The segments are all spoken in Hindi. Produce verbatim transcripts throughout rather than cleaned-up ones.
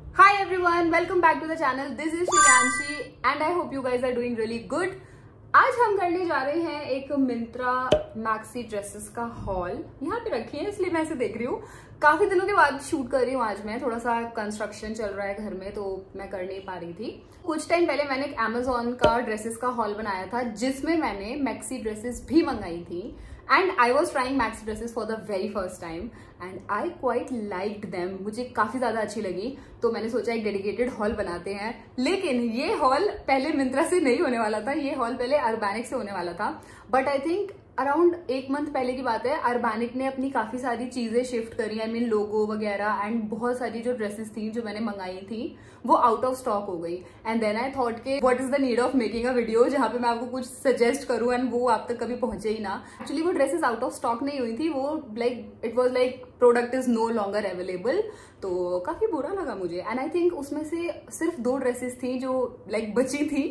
Hi everyone, welcome back to the channel. This is Shriyanshi and I hope you guys are doing really good. आज हम करने जा रहे हैं एक मिंत्रा मैक्सी ड्रेसेस का हॉल। यहाँ पे रखी है इसलिए मैं ऐसे देख रही हूँ। काफी दिनों के बाद शूट कर रही हूँ आज मैं, थोड़ा सा कंस्ट्रक्शन चल रहा है घर में तो मैं कर नहीं पा रही थी। कुछ टाइम पहले मैंने एक Amazon का ड्रेसेस का हॉल बनाया था जिसमें मैंने मैक्सी ड्रेसेस भी मंगाई थी and I was trying maxi dresses for the very first time and I quite liked them. मुझे काफी ज्यादा अच्छी लगी तो मैंने सोचा एक डेडिकेटेड हॉल बनाते हैं। लेकिन ये हॉल पहले मिंत्रा से नहीं होने वाला था, ये हॉल पहले अर्बैनिक से होने वाला था। बट आई थिंक अराउंड एक मंथ पहले की बात है, अर्बैनिक ने अपनी काफी सारी चीजें शिफ्ट करी, आई मीन लोगो वगैरह एंड बहुत सारी जो ड्रेसेस थी जो मैंने मंगाई थी वो आउट ऑफ स्टॉक हो गई। एंड देन आई थॉट के what is the need of making a video जहां पे मैं आपको कुछ सजेस्ट करूं एंड वो आप तक कभी पहुंचे ही ना। एक्चुअली वो ड्रेसेस आउट ऑफ स्टॉक नहीं हुई थी, वो like it was like product is no longer available, तो काफी बुरा लगा मुझे। एंड आई थिंक उसमें से सिर्फ दो ड्रेसेस थी जो लाइक like, बची थी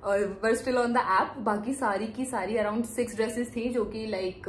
were still on the app. बाकी सारी की सारी अराउंड सिक्स ड्रेसेस थी जो कि like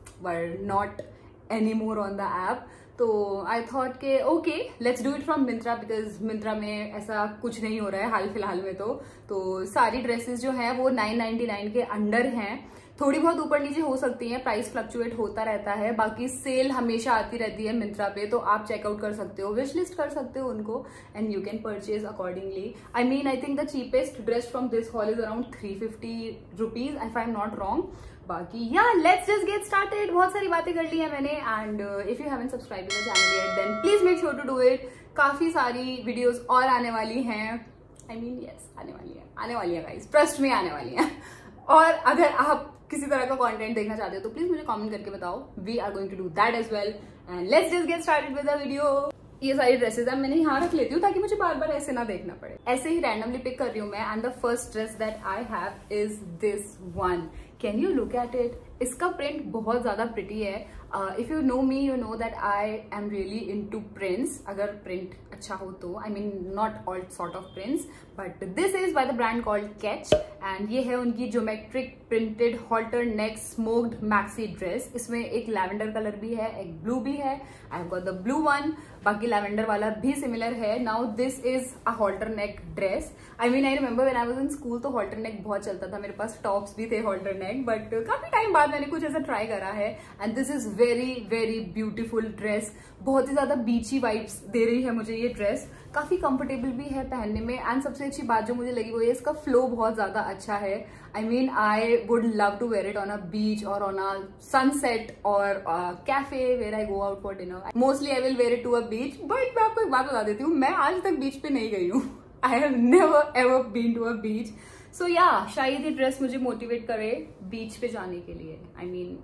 were not any more on the app. तो आई थॉट के okay let's do it from Myntra because Myntra में ऐसा कुछ नहीं हो रहा है हाल फिलहाल में। तो तो सारी ड्रेसेस जो हैं वो नाइन नाइनटी नाइन के अंडर हैं, थोड़ी बहुत ऊपर नीचे हो सकती हैं, प्राइस फ्लक्चुएट होता रहता है। बाकी सेल हमेशा आती रहती है मिंत्रा पे, तो आप चेकआउट कर सकते हो, विश लिस्ट कर सकते हो उनको and you can purchase accordingly. I mean I think the cheapest dress from this haul is around three fifty rupees if I am not wrong. बाकी या लेट्स जस्ट गेट स्टार्टेड। बहुत सारी बातें कर ली है मैंने and if you haven't subscribe to the channel yet then please make sure to do it. काफी सारी वीडियोस और आने वाली हैं, आई मीन यस आने वाली है आने वाली है गाइस, ट्रस्ट में आने वाली है। और अगर आप किसी तरह का कंटेंट देखना चाहते हो तो प्लीज मुझे कमेंट करके बताओ, we are going to do that as well and let's just get started with the video. ये सारी ड्रेसेस मैंने यहाँ रख लेती हूँ ताकि मुझे बार बार ऐसे ना देखना पड़े। ऐसे ही रैंडमली पिक कर रही हूँ मैं and the first dress that I have is this one. Can you look at it? इसका प्रिंट बहुत ज्यादा प्रिटी है। If you know me you know that I am really into prints, अगर प्रिंट अच्छा हो तो। I mean not all sort of prints but this is by the brand called Catch and ये है उनकी geometric printed halter neck smocked maxi dress. इसमें एक लैवेंडर कलर भी है, एक ब्लू भी है। I have got the blue one, बाकी लैवेंडर वाला भी सिमिलर है। Now this is a halter neck dress. I mean I remember when I was in school तो हॉल्टर नेक बहुत चलता था, मेरे पास टॉप्स भी थे हॉल्टर नेक, बट काफी टाइम बाद मैंने कुछ ऐसा ट्राई करा है and this is very very beautiful dress. बहुत ही ज्यादा बीची वाइब्स दे रही है मुझे ये ड्रेस, काफी कंफर्टेबल भी है पहनने में एंड सबसे अच्छी बात जो मुझे लगी वो ये इसका फ्लो बहुत ज्यादा अच्छा है। I mean I would love to wear it on a beach और ऑन अ सनसेट और cafe where I go out for dinner. Mostly I will wear it to a beach, but मैं आपको एक बात बता देती हूँ, मैं आज तक बीच पे नहीं गई हूँ। I have never ever been to a beach, so या शायद ये ड्रेस मुझे मोटिवेट करे बीच पे जाने के लिए। I mean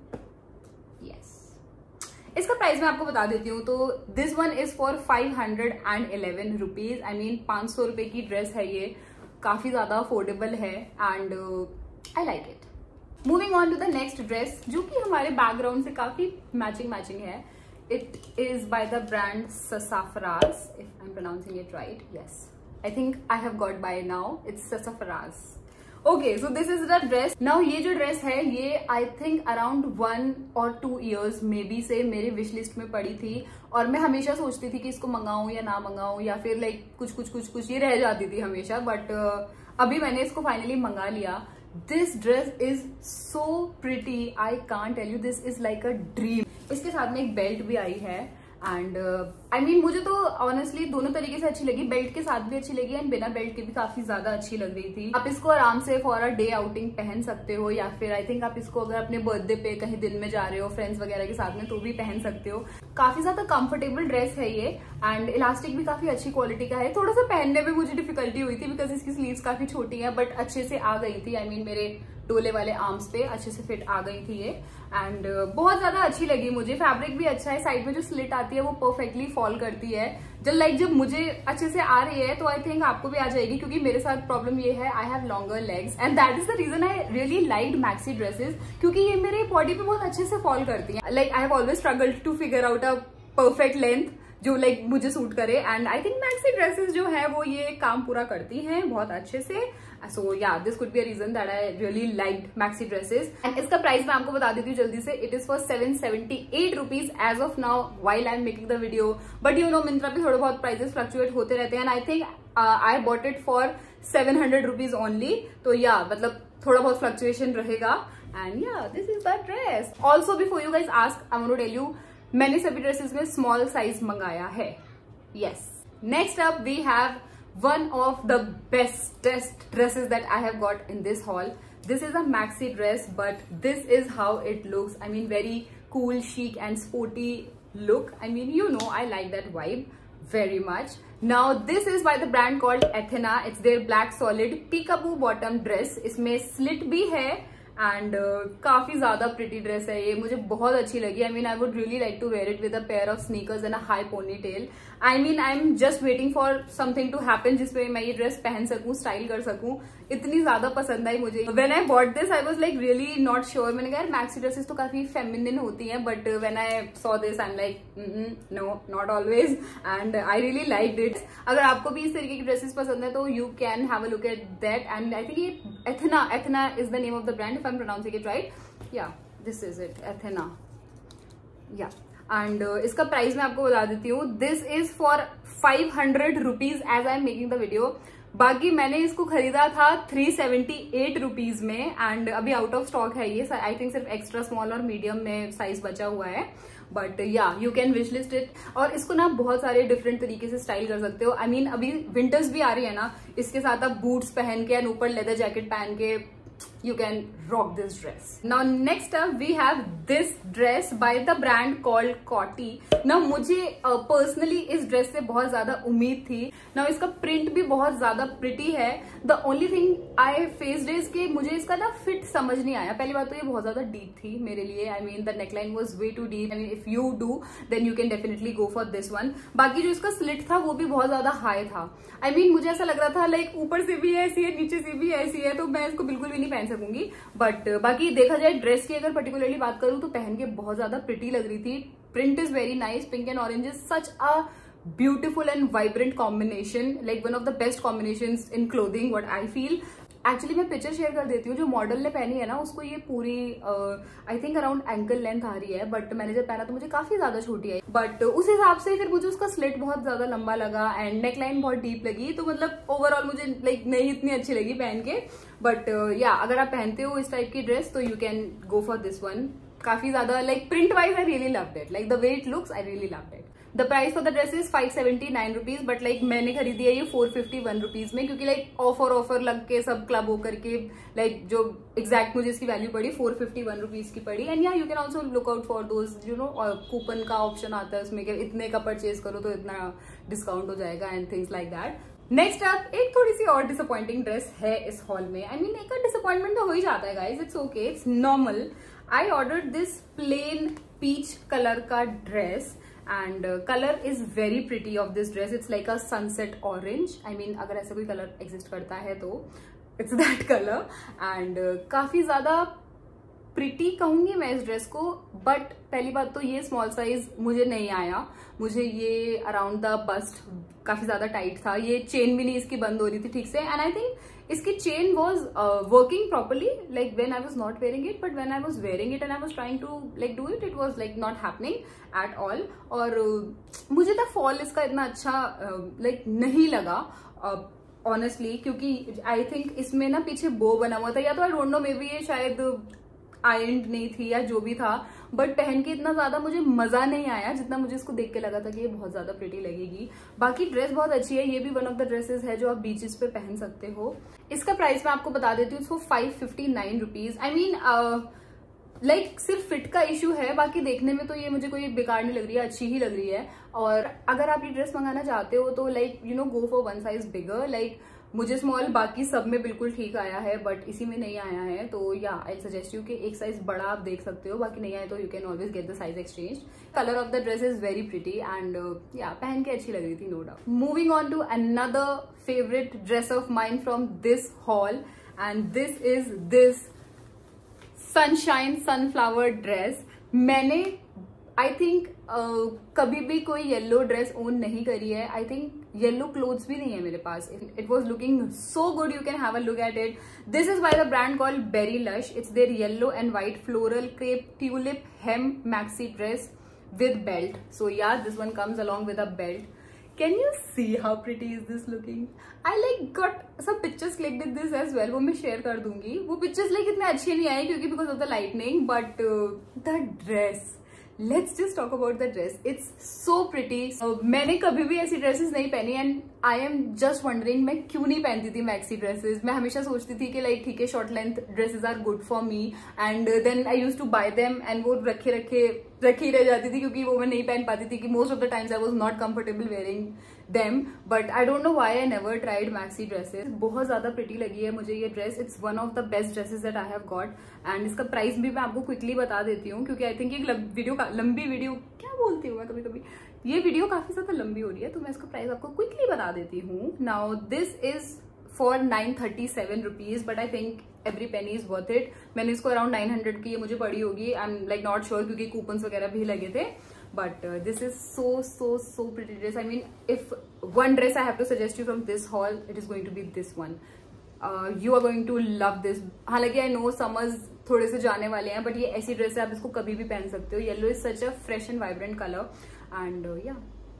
yes. इसका प्राइस मैं आपको बता देती हूँ, तो this one is for five hundred and eleven rupees. I mean पांच सौ रुपए की ड्रेस है ये, काफी ज्यादा अफोर्डेबल है and I like it. Moving on to the next dress जो कि हमारे बैकग्राउंड से काफी मैचिंग मैचिंग है। It is by the brand Sassafras, if I am pronouncing it right. Yes, I think I have got by now, it's Sassafras. Okay so this is the dress. Now ये जो ड्रेस है ये आई थिंक अराउंड वन और टू इयर्स मे बी से मेरे विश लिस्ट में पड़ी थी और मैं हमेशा सोचती थी कि इसको मंगाऊं या ना मंगाऊं या फिर लाइक कुछ कुछ कुछ कुछ ये रह जाती थी हमेशा, बट uh, अभी मैंने इसको फाइनली मंगा लिया। This dress is so pretty, I can't tell you, this is like a dream. इसके साथ में एक बेल्ट भी आई है एंड आई मीन मुझे तो ऑनेस्टली दोनों तरीके से अच्छी लगी, बेल्ट के साथ भी अच्छी लगी एंड बिना बेल्ट के भी काफी ज्यादा अच्छी लग रही थी। आप इसको आराम से फॉर अ डे आउटिंग पहन सकते हो या फिर आई थिंक आप इसको अगर अपने बर्थडे पे कहीं दिन में जा रहे हो फ्रेंड्स वगैरह के साथ में तो भी पहन सकते हो। काफी ज्यादा कंफर्टेबल ड्रेस है ये एंड इलास्टिक भी काफी अच्छी क्वालिटी का है। थोड़ा सा पहनने में मुझे डिफिकल्टी हुई थी बिकॉज इसकी स्लीव्स काफी छोटी है बट अच्छे से आ गई थी। आई मीन मेरे डोले वाले आर्म्स पे अच्छे से फिट आ गई थी ये एंड uh, बहुत ज्यादा अच्छी लगी मुझे। फैब्रिक भी अच्छा है, साइड में जो स्लिट आती है वो परफेक्टली फॉल करती है। जब लाइक जब मुझे अच्छे से आ रही है तो आई थिंक आपको भी आ जाएगी क्योंकि मेरे साथ प्रॉब्लम ये है, I have longer legs and that is the reason I really like maxi dresses क्योंकि ये मेरे बॉडी पे बहुत अच्छे से फॉल करती है। Like I have always struggled to figure out a perfect length जो लाइक like, मुझे सूट करे। And I think maxi dresses जो है वो ये काम पूरा करती हैं बहुत अच्छे से। So yeah this could be a reason that I really liked maxi dresses. And इसका प्राइस मैं आपको बता देती हूँ जल्दी से। It is for seven seventy eight rupees as of now while I am making the video. But you know Myntra पे थोड़े बहुत प्राइसेस फ्लक्चुएट होते रहते हैं। And I think I bought it for seven hundred rupees only. तो या मतलब थोड़ा बहुत फ्लक्चुएशन रहेगा। And yeah this is the dress. Also before you guys ask, I want to tell you मैंने सभी ड्रेसेस में स्मॉल साइज मंगाया है। Yes, next up we have one of the bestest dresses that I have got in this haul. This is a maxi dress, but this is how it looks. I mean, very cool, chic and sporty look. I mean, you know, I like that vibe very much. Now, this is by the brand called Athena. It's their black solid peekaboo bottom dress. इसमें slit भी है एंड uh, काफी ज्यादा प्रिटी ड्रेस है ये, मुझे बहुत अच्छी लगी। I mean I would really like to wear it with a pair of sneakers and a high ponytail. I mean I am just waiting for something to happen जिसमें मैं ये ड्रेस पहन सकूं, स्टाइल कर सकूं। इतनी ज्यादा पसंद आई मुझे। When I bought this I was like really not sure. मैंने कहा यार मैक्सी ड्रेसेस तो काफी फेमिनिन होती हैं, but when I saw this I am like no, not always. And I really liked it. अगर आपको भी इस तरीके की ड्रेसेस पसंद है तो you can have a look at that. And I think ये Athena, Athena is the name of the brand if I'm pronouncing it right. Yeah, this is it, Athena. Yeah, and uh, इसका प्राइस मैं आपको बता देती हूँ। This is for five hundred rupees as I am making the video. बाकी मैंने इसको खरीदा था थ्री सेवेंटी एट रुपीज में एंड अभी आउट ऑफ स्टॉक है ये। आई थिंक सिर्फ एक्स्ट्रा स्मॉल और मीडियम में साइज बचा हुआ है। But yeah you can wish list it. और इसको ना बहुत सारे डिफरेंट तरीके से स्टाइल कर सकते हो। आई I मीन mean, अभी विंटर्स भी आ रही है ना, इसके साथ आप बूट्स पहन के एंड ऊपर लेदर जैकेट पहन के you can rock this dress. Now next up we have this dress by the brand called Coty. Now मुझे पर्सनली uh, इस ड्रेस से बहुत ज्यादा उम्मीद थी। Now इसका प्रिंट भी बहुत ज्यादा प्रिटी है। The only thing I faced is कि मुझे इसका ना फिट समझ नहीं आया। पहली बात तो ये बहुत ज्यादा डीप थी मेरे लिए। I mean the neckline was way too deep. I mean if you do then you can definitely go for this one. बाकी जो इसका स्लिट था वो भी बहुत ज्यादा हाई था। I mean मुझे ऐसा लग रहा था लाइक ऊपर से भी ऐसी है, नीचे से भी ऐसी है, तो मैं इसको बिल्कुल भी नहीं पहन सकूंगी। बट बाकी देखा जाए ड्रेस की अगर पर्टिकुलरली बात करूं तो पहन के बहुत ज्यादा प्रिटी लग रही थी। Print is very nice. Pink and orange is such a beautiful and vibrant combination, like one of the best combinations in clothing what I feel. Actually मैं पिक्चर शेयर कर देती हूँ। जो मॉडल ने पहनी है ना उसको ये पूरी I think around ankle length आ रही है, बट मैंने जब पहना तो मुझे काफी ज्यादा छोटी आई। बट उस हिसाब से फिर मुझे उसका स्लिट बहुत ज्यादा लंबा लगा एंड नेकलाइन बहुत डीप लगी। तो मतलब ओवरऑल मुझे लाइक नहीं इतनी अच्छी लगी पहन के। बट या uh, अगर आप पहनते हो इस टाइप की ड्रेस तो you can go for this one. काफी ज्यादा like print wise I really loved it, like the way it looks I really loved it. The price for the dress is five seventy nine rupees, but like मैंने खरीदी है ये फोर फिफ्टी वन रुपीज में, क्योंकि लाइक ऑफर ऑफर लग के सब क्लब होकर के लाइक जो एग्जैक्ट मुझे इसकी वैल्यू पड़ी फोर फिफ्टी वन रुपीज की पड़ी। And yeah you can also look out for those you know coupon का ऑप्शन आता है उसमें कि इतने का परचेज करो तो इतना डिस्काउंट हो जाएगा and things like that. Next up एक थोड़ी सी और डिसअपॉइंटिंग ड्रेस है इस हॉल में। आई मीन एक डिसअपॉइंटमेंट तो हो ही जाता है guys, it's okay, it's normal. I ordered this plain peach colour का dress and colour is very pretty of this dress. It's like a sunset orange. I mean अगर ऐसा कोई कलर एग्जिस्ट करता है तो इट्स दैट कलर। एंड काफी ज्यादा प्रिटी कहूंगी मैं इस ड्रेस को। बट पहली बात तो ये स्मॉल साइज मुझे नहीं आया। मुझे ये अराउंड द बस्ट काफी ज्यादा टाइट था। ये चेन भी नहीं इसकी बंद हो रही थी ठीक से। एंड आई थिंक इसकी chain was working properly like when I was not wearing it, but when I was wearing it and I was trying to like do it, it was like not happening at all. और uh, मुझे तो फॉल इसका इतना अच्छा लाइक uh, like, नहीं लगा ऑनेस्टली uh, क्योंकि आई थिंक इसमें ना पीछे बो बना हुआ था, या तो I don't know maybe ये शायद आयरन नहीं थी या जो भी था। बट पहन के इतना ज्यादा मुझे मजा नहीं आया जितना मुझे इसको देख के लगा था कि ये बहुत ज्यादा प्रिटी लगेगी। बाकी ड्रेस बहुत अच्छी है। ये भी वन ऑफ द ड्रेसेस है जो आप बीचेस पे पहन सकते हो। इसका प्राइस मैं आपको बता देती हूँ, इसको five fifty nine rupees. I mean like सिर्फ फिट का इश्यू है, बाकी देखने में तो ये मुझे कोई बेकार नहीं लग रही है, अच्छी ही लग रही है। और अगर आप ये ड्रेस मंगाना चाहते हो तो like you know go for one size bigger. Like मुझे स्मॉल बाकी सब में बिल्कुल ठीक आया है बट इसी में नहीं आया है, तो या आई सजेस्ट यू कि एक साइज बड़ा आप देख सकते हो। बाकी नहीं आए तो you can always get the size exchange. Colour of the dress is very pretty and yeah पहन के अच्छी लग रही थी no doubt. Moving on to another favourite dress of mine from this haul and this is this sunshine sunflower dress. मैंने आई थिंक uh, कभी भी कोई येलो ड्रेस ओन नहीं करी है. आई थिंक येलो क्लोथ्स भी नहीं है मेरे पास. It was looking so good. You can have a look at it. This is by the brand called Berrylush. It's their yellow and white floral crepe tulip hem maxi dress with belt. So yeah, this one comes along with a belt. Can you see how pretty is this looking? I like got some pictures clicked with this as well. वो मैं share कर दूंगी. वो pictures like इतने अच्छे नहीं आए क्योंकि because of the lightning, but uh, the dress. Let's just talk about the dress. It's so pretty. So, मैंने कभी भी ऐसी ड्रेसेस नहीं पहनी and I am just wondering मैं क्यों नहीं पहनती थी मैक्सी ड्रेसेस. मैं हमेशा सोचती थी कि लाइक ठीक है short length dresses are good for me and then I use to buy them एंड वो रखे रखे रखी रह जाती थी क्योंकि वो मैं नहीं पहन पाती थी कि most of the times I was not comfortable wearing them. But I don't know why I never tried maxi dresses. बहुत ज्यादा प्रिटी लगी है मुझे ये dress. It's one of the best dresses that I have got and इसका प्राइस भी मैं आपको क्विकली बता देती हूँ क्योंकि आई थिंक एक वीडियो लंबी वीडियो क्या बोलती हूँ मैं कभी कभी ये वीडियो काफी ज्यादा लंबी हो रही है तो मैं इसका प्राइस आपको क्विकली बता देती हूँ. Now this is for nine thirty seven rupees but I think every penny is worth it. मैंने इसको अराउंड नाइन हंड्रेड की ये मुझे पड़ी होगी. I am like not sure क्योंकि कूपन्स वगैरह भी लगे थे. But this is so so so pretty dress. I mean if one dress I have to suggest you from this haul it is going to be this one. You are going to love this. हालांकि आई नो समर्स थोड़े से जाने वाले हैं बट ये ऐसी ड्रेस है आप इसको कभी भी पहन सकते हो. Yellow is such a fresh and vibrant colour and yeah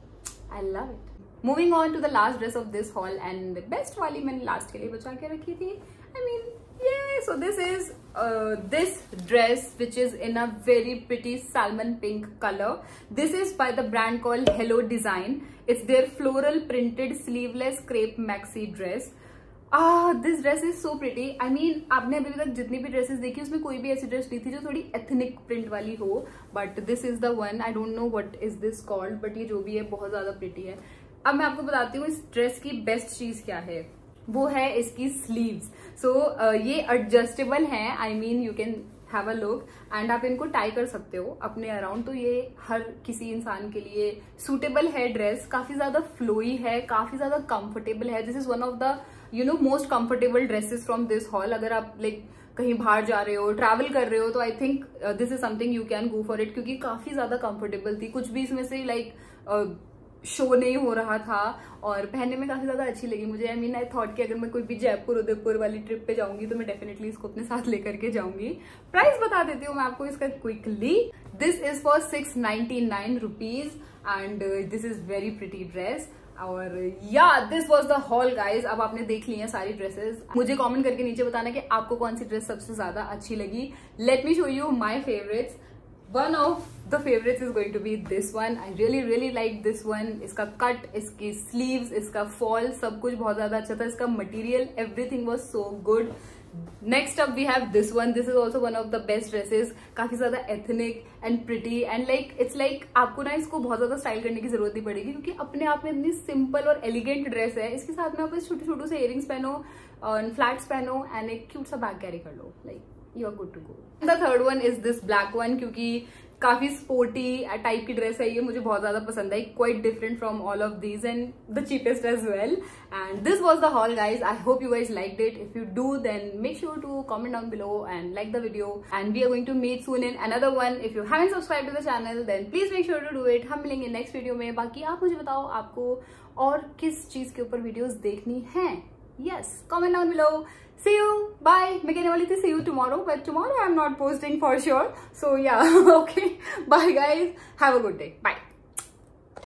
I love it. Moving on to the last dress of this haul and best वाली मैंने लास्ट के लिए बचा के रखी थी. I mean yeah, so this is uh, this dress which is in a very pretty salmon pink color. This is by the brand called Hello Design. It's their floral printed sleeveless crepe maxi dress. Ah, this dress is so pretty. I mean, आपने अभी तक जितनी भी ड्रेसेस देखी उसमें कोई भी ऐसी ड्रेस नहीं थी जो थोड़ी एथनिक प्रिंट वाली हो. But this is the one. I don't know what is this called but ये जो भी है बहुत ज्यादा प्रिटी है. अब मैं आपको बताती हूँ इस ड्रेस की बेस्ट चीज क्या है. वो है इसकी स्लीव्स. सो so, uh, ये एडजस्टेबल हैं. I mean you can have a look and आप इनको टाई कर सकते हो अपने अराउंड. तो ये हर किसी इंसान के लिए सूटेबल है ड्रेस. काफी ज्यादा फ्लोई है, काफी ज्यादा कंफर्टेबल है. This is one of the you know most comfortable dresses from this haul. अगर आप लाइक like, कहीं बाहर जा रहे हो, ट्रैवल कर रहे हो तो I think this is something you can go for it क्योंकि काफी ज्यादा कंफर्टेबल थी. कुछ भी इसमें से लाइक like, uh, शो नहीं हो रहा था और पहनने में काफी ज्यादा अच्छी लगी मुझे. आई मीन आई थॉट कि अगर मैं कोई भी जयपुर उदयपुर वाली ट्रिप पे जाऊंगी तो मैं डेफिनेटली इसको अपने साथ लेकर के जाऊंगी. प्राइस बता देती हूँ मैं आपको इसका quickly. This is for six ninety nine rupees and this is very pretty dress. और yeah this was the haul guys. अब आपने देख ली है सारी ड्रेसेस. मुझे कॉमेंट करके नीचे बताना कि आपको कौन सी ड्रेस सबसे ज्यादा अच्छी लगी. Let me show you my favourites. One of the favorites is going to be this one. I really really like this one. इसका कट, इसकी स्लीव्स, इसका फॉल सब कुछ बहुत ज्यादा अच्छा था. इसका material everything was so good. Next up we have this one. This is also one of the best dresses. काफी ज्यादा ethnic and pretty and like it's like आपको ना इसको बहुत ज्यादा स्टाइल करने की जरूरत नहीं पड़ेगी क्योंकि अपने आप में इतनी सिंपल और एलिगेंट ड्रेस है. इसके साथ में आप बस छोटे छोटे से इयरिंग्स पहनो और फ्लैट्स पहनो एंड एक क्यूट सा बैग कैरी कर लो. Like you are good to go. The third one is this black one क्योंकि काफी स्पोर्टी टाइप की ड्रेस है ये. मुझे बहुत ज्यादा पसंद आई. Quite different from all of these and the cheapest as well. And this was the haul guys. I hope you guys liked it. If you do then make sure to comment down below and like the video. And we are going to meet soon in another one. If you haven't subscribe to the channel then please make sure to do it. हम मिलेंगे नेक्स्ट वीडियो में. बाकी आप मुझे बताओ आपको और किस चीज के ऊपर वीडियोज देखनी है. Yes, comment down below. See you. Bye. मैं कहने वाली थी see you tomorrow, but tomorrow I'm not posting for sure. So yeah, okay. Bye guys. Have a good day. Bye.